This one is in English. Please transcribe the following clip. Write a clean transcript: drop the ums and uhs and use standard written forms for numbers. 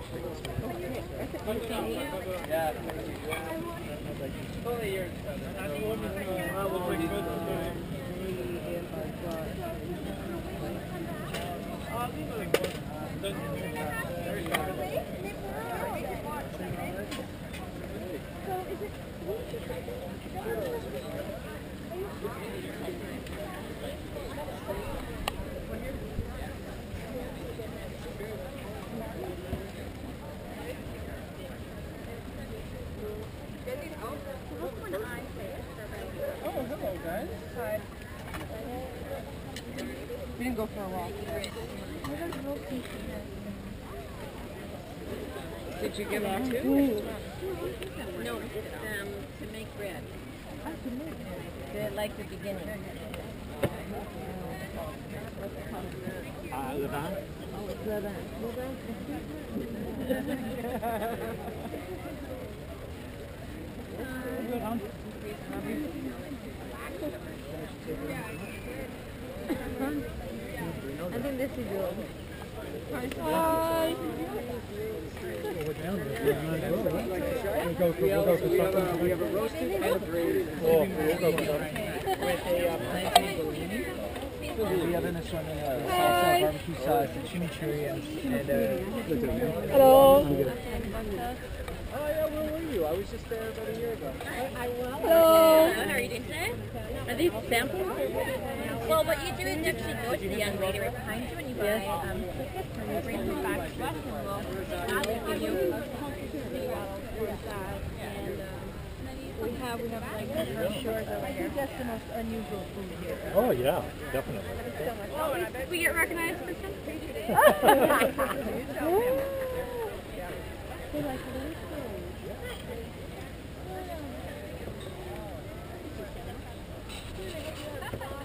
Yeah. Only yours. We didn't go for a walk. Did you give out two? No, to make bread. Like the beginning. Levan? Oh, it's Levan. I think this is good. Hi. We'll go for something. We have a roasted and a braised. We'll go for something. With a plantain bellini. We have in this one salsa, barbecue sauce, and chimichurri, and Hello. Oh yeah, where were you? I was just there about a year ago. Hello. How are you doing today? Are these samples? Well, what you do is you actually go to the young lady right behind you and you buy tickets and you bring them back to us and we'll give you and we have like brochures over here. That's the most unusual food here. Oh yeah, definitely. Oh, we get recognized for something? They like it.